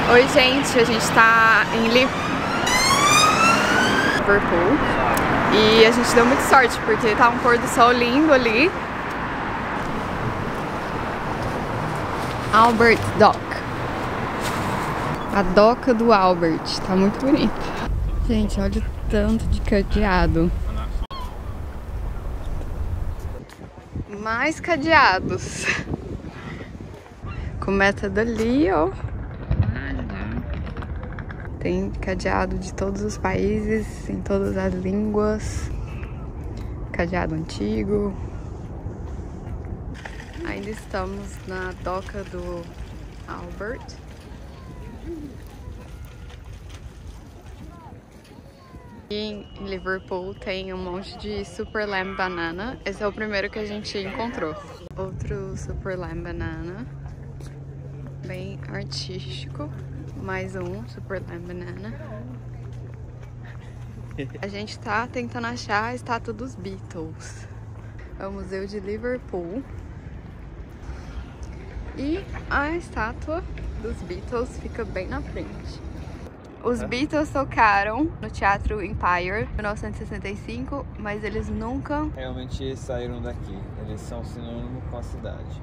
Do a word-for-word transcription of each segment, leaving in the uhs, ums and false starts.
Oi, gente, a gente tá em Liverpool e a gente deu muita sorte porque tá um pôr do sol lindo ali. Albert Dock. A doca do Albert, tá muito bonita. Gente, olha o tanto de cadeado. Mais cadeados. Começa dali, ó. Tem cadeado de todos os países, em todas as línguas. Cadeado antigo. Ainda estamos na doca do Albert. E em Liverpool tem um monte de Super Lamb Banana. Esse é o primeiro que a gente encontrou. Outro Super Lamb Banana. Bem artístico. Mais um Super Lamb Banana. A gente tá tentando achar a estátua dos Beatles. É o Museu de Liverpool. E a estátua dos Beatles fica bem na frente. Os Beatles tocaram no Teatro Empire em mil novecentos e sessenta e cinco, mas eles nunca realmente saíram daqui. Eles são sinônimo com a cidade.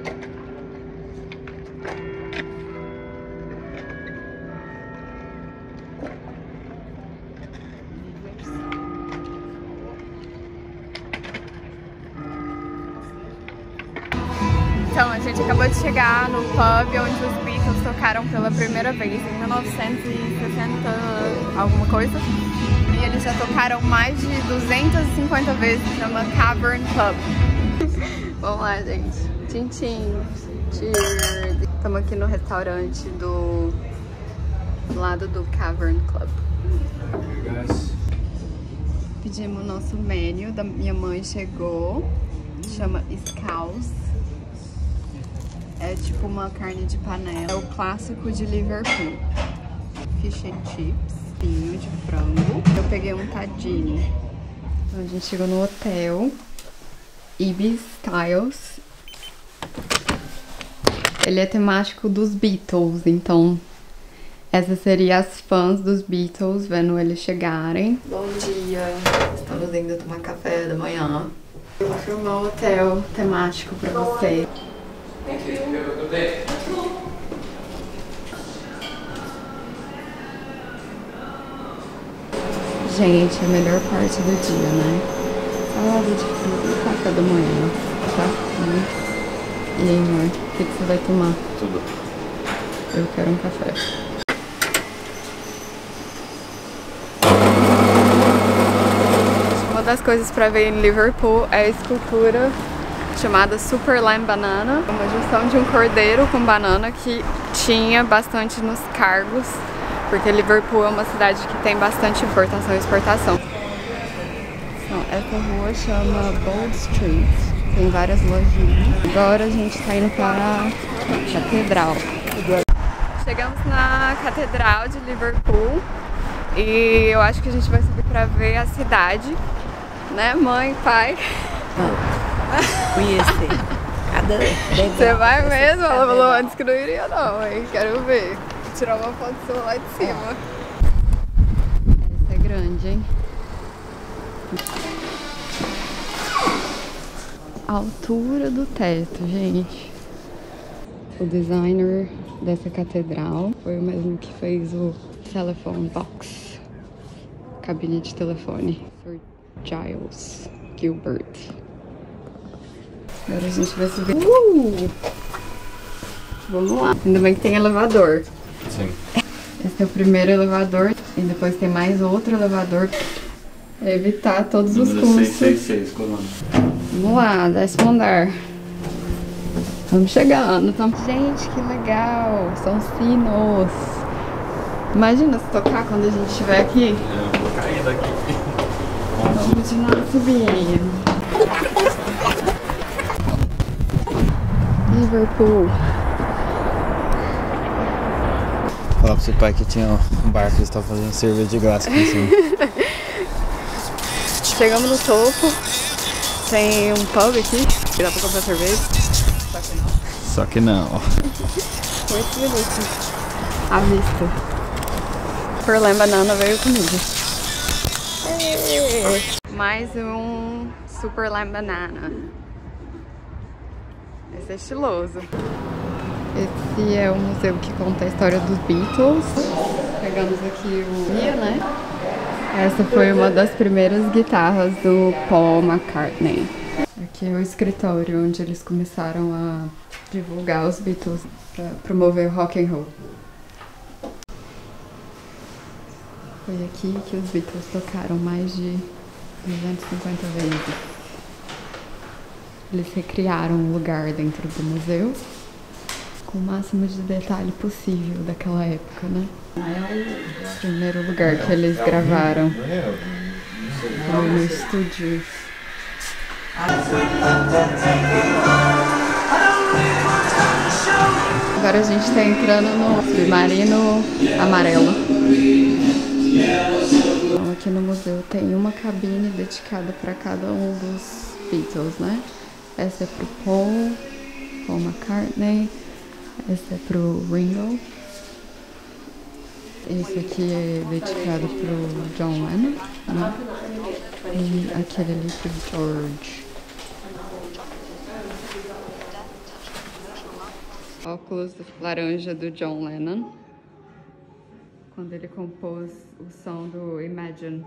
Então, a gente acabou de chegar no pub onde os Beatles tocaram pela primeira vez, em mil novecentos e sessenta, alguma coisa. E eles já tocaram mais de duzentas e cinquenta vezes, chama Cavern Club. Vamos lá, gente. Tchim, tchim. Cheers. Estamos aqui no restaurante do lado do Cavern Club. Pedimos o nosso menu, da minha mãe chegou, chama Scouse. É tipo uma carne de panela. É o clássico de Liverpool. Fish and chips, vinho de frango. Eu peguei um tadine. Então a gente chegou no hotel Ibis Styles. Ele é temático dos Beatles, então essa seria as fãs dos Beatles vendo eles chegarem. Bom dia, estamos indo tomar café da manhã. Eu vou filmar o hotel temático pra você. Gente, a melhor parte do dia, né? Salada de fruta e café da manhã. Tá? E aí, amor, o que, que você vai tomar? Tudo. Eu quero um café. Uma das coisas pra ver em Liverpool é a escultura chamada Super Lamb Banana, uma junção de um cordeiro com banana que tinha bastante nos cargos, porque Liverpool é uma cidade que tem bastante importação e exportação. Então, essa rua chama Bold Street, tem várias lojinhas. Agora a gente tá indo para a Catedral. Chegamos na Catedral de Liverpool e eu acho que a gente vai subir para ver a cidade, né, mãe, pai? Conhecer. Cada Você vai mesmo? Ela falou antes que não iria não, hein? Quero ver. Vou tirar uma foto sua lá de cima. Essa é grande, hein? A altura do teto, gente. O designer dessa catedral foi o mesmo que fez o telephone box. Cabine de telefone. Sir Giles Gilbert. Agora a gente vai subir. Uh! Vamos lá. Ainda bem que tem elevador. Sim. Esse é o primeiro elevador. E depois tem mais outro elevador. Pra evitar todos os custos. seiscentos e sessenta e seis, comando. Vamos lá, décimo andar. Vamos chegando. Então... Gente, que legal. São sinos. Imagina se tocar quando a gente estiver aqui. Eu vou cair daqui. Vamos continuar subindo. Liverpool. Falar pro seu pai que tinha um barco que eles estavam fazendo cerveja de graça aqui em cima. Chegamos no topo. Tem um pub aqui. Dá pra comprar cerveja. Só que não. Só que não. Oito minutos. à vista. Super Lime Banana veio comigo. Mais um Super Lime Banana. Esse é estiloso. Esse é o museu que conta a história dos Beatles. Pegamos aqui o guia, né? Essa foi uma das primeiras guitarras do Paul McCartney. Aqui é o escritório onde eles começaram a divulgar os Beatles para promover o rock and roll. Foi aqui que os Beatles tocaram mais de duzentas e cinquenta vezes. Eles recriaram o lugar dentro do museu com o máximo de detalhe possível daquela época, né? É o primeiro lugar que eles gravaram. Foi no estúdio. Agora a gente tá entrando no submarino amarelo. Então, aqui no museu tem uma cabine dedicada para cada um dos Beatles, né? Essa é pro Paul, Paul McCartney. Esse é pro Ringo. Esse aqui é dedicado pro John Lennon, né? E aquele ali pro George. Óculos laranja do John Lennon, quando ele compôs o som do Imagine.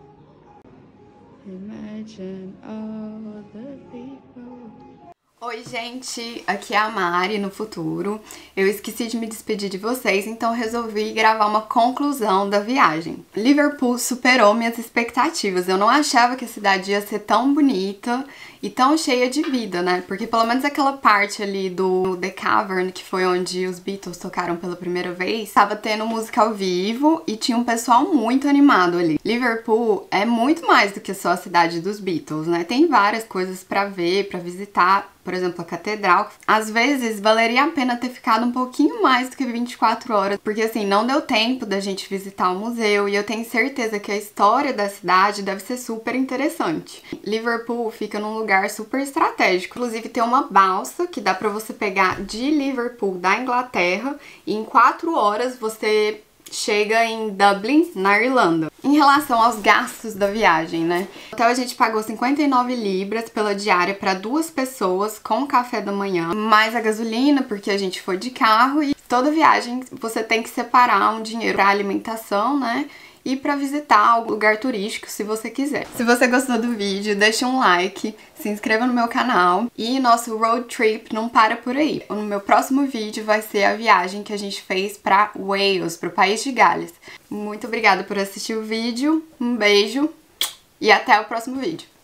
Imagine all the people. Oi gente, aqui é a Mari no futuro. Eu esqueci de me despedir de vocês, então resolvi gravar uma conclusão da viagem. Liverpool superou minhas expectativas. Eu não achava que a cidade ia ser tão bonita e tão cheia de vida, né? Porque pelo menos aquela parte ali do The Cavern, que foi onde os Beatles tocaram pela primeira vez, estava tendo música ao vivo e tinha um pessoal muito animado ali. Liverpool é muito mais do que só a cidade dos Beatles, né? Tem várias coisas pra ver, pra visitar. Por exemplo, a catedral. Às vezes, valeria a pena ter ficado um pouquinho mais do que vinte e quatro horas, porque assim, não deu tempo da gente visitar o museu e eu tenho certeza que a história da cidade deve ser super interessante. Liverpool fica num lugar super estratégico. Inclusive, tem uma balsa que dá pra você pegar de Liverpool, da Inglaterra, e em quatro horas você chega em Dublin, na Irlanda. Em relação aos gastos da viagem, né? Então a gente pagou cinquenta e nove libras pela diária para duas pessoas com café da manhã, mais a gasolina, porque a gente foi de carro, e toda viagem você tem que separar um dinheiro para alimentação, né? E para visitar algum lugar turístico, se você quiser. Se você gostou do vídeo, deixa um like, se inscreva no meu canal e nosso road trip não para por aí. No meu próximo vídeo vai ser a viagem que a gente fez para Wales, para o país de Gales. Muito obrigada por assistir o vídeo, um beijo e até o próximo vídeo.